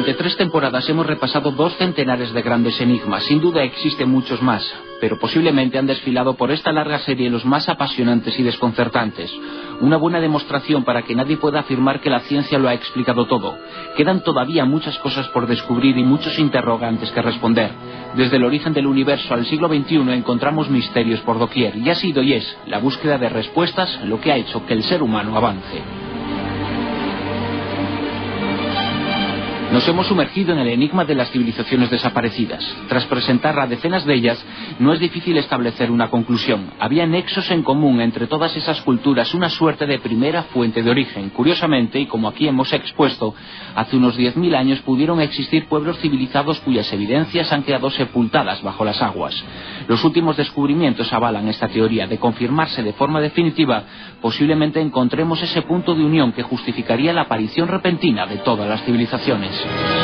Durante 3 temporadas hemos repasado 2 centenares de grandes enigmas. Sin duda existen muchos más, pero posiblemente han desfilado por esta larga serie los más apasionantes y desconcertantes. Una buena demostración para que nadie pueda afirmar que la ciencia lo ha explicado todo. Quedan todavía muchas cosas por descubrir y muchos interrogantes que responder. Desde el origen del universo al siglo XXI encontramos misterios por doquier, y ha sido y es la búsqueda de respuestas lo que ha hecho que el ser humano avance. Nos hemos sumergido en el enigma de las civilizaciones desaparecidas. Tras presentar a decenas de ellas, no es difícil establecer una conclusión. Había nexos en común entre todas esas culturas, una suerte de primera fuente de origen. Curiosamente, y como aquí hemos expuesto, hace unos 10.000 años pudieron existir pueblos civilizados cuyas evidencias han quedado sepultadas bajo las aguas. Los últimos descubrimientos avalan esta teoría. De confirmarse de forma definitiva, posiblemente encontremos ese punto de unión que justificaría la aparición repentina de todas las civilizaciones.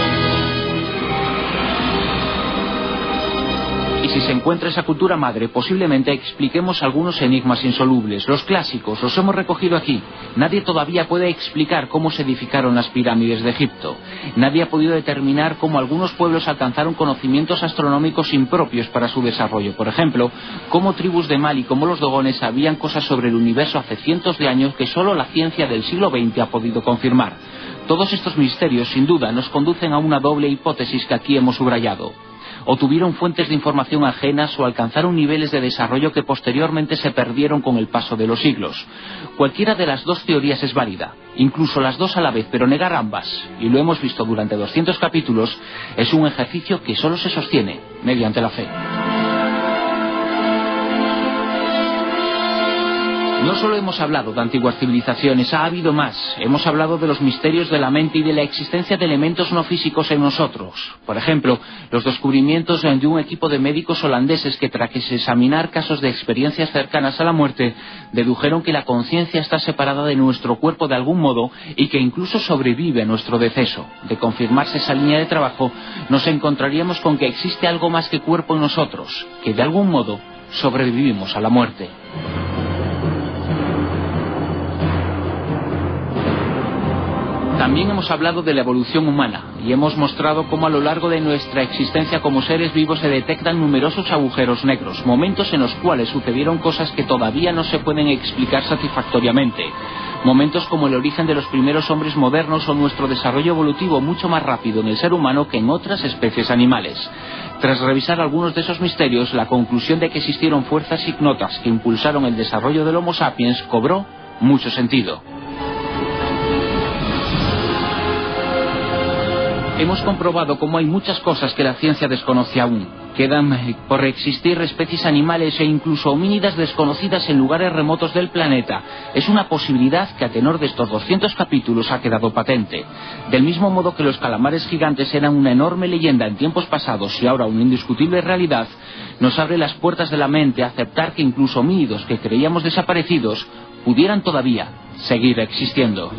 Y si se encuentra esa cultura madre, posiblemente expliquemos algunos enigmas insolubles. Los clásicos los hemos recogido aquí. Nadie todavía puede explicar cómo se edificaron las pirámides de Egipto. Nadie ha podido determinar cómo algunos pueblos alcanzaron conocimientos astronómicos impropios para su desarrollo. Por ejemplo, cómo tribus de Mali como los dogones sabían cosas sobre el universo hace cientos de años que solo la ciencia del siglo XX ha podido confirmar. Todos estos misterios, sin duda, nos conducen a una doble hipótesis que aquí hemos subrayado. O tuvieron fuentes de información ajenas o alcanzaron niveles de desarrollo que posteriormente se perdieron con el paso de los siglos. Cualquiera de las dos teorías es válida, incluso las dos a la vez, pero negar ambas, y lo hemos visto durante 200 capítulos, es un ejercicio que solo se sostiene mediante la fe. No solo hemos hablado de antiguas civilizaciones, ha habido más. Hemos hablado de los misterios de la mente y de la existencia de elementos no físicos en nosotros. Por ejemplo, los descubrimientos de un equipo de médicos holandeses que tras examinar casos de experiencias cercanas a la muerte, dedujeron que la conciencia está separada de nuestro cuerpo de algún modo y que incluso sobrevive a nuestro deceso. De confirmarse esa línea de trabajo, nos encontraríamos con que existe algo más que cuerpo en nosotros, que de algún modo sobrevivimos a la muerte. También hemos hablado de la evolución humana y hemos mostrado cómo a lo largo de nuestra existencia como seres vivos se detectan numerosos agujeros negros, momentos en los cuales sucedieron cosas que todavía no se pueden explicar satisfactoriamente. Momentos como el origen de los primeros hombres modernos o nuestro desarrollo evolutivo mucho más rápido en el ser humano que en otras especies animales. Tras revisar algunos de esos misterios, la conclusión de que existieron fuerzas ignotas que impulsaron el desarrollo del Homo sapiens cobró mucho sentido. Hemos comprobado cómo hay muchas cosas que la ciencia desconoce aún. Quedan por existir especies animales e incluso homínidas desconocidas en lugares remotos del planeta. Es una posibilidad que a tenor de estos 200 capítulos ha quedado patente. Del mismo modo que los calamares gigantes eran una enorme leyenda en tiempos pasados y ahora una indiscutible realidad, nos abre las puertas de la mente a aceptar que incluso homínidos que creíamos desaparecidos pudieran todavía seguir existiendo.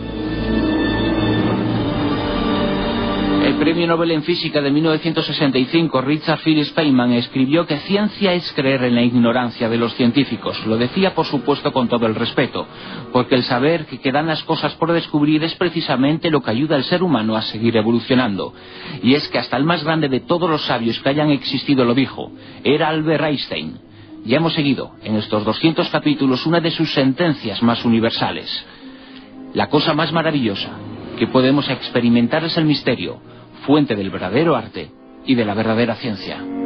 El premio Nobel en Física de 1965, Richard Phillips Feynman, escribió que ciencia es creer en la ignorancia de los científicos. Lo decía, por supuesto, con todo el respeto, porque el saber que quedan las cosas por descubrir es precisamente lo que ayuda al ser humano a seguir evolucionando. Y es que hasta el más grande de todos los sabios que hayan existido lo dijo, era Albert Einstein. Ya hemos seguido en estos 200 capítulos una de sus sentencias más universales. La cosa más maravillosa que podemos experimentar es el misterio, fuente del verdadero arte y de la verdadera ciencia.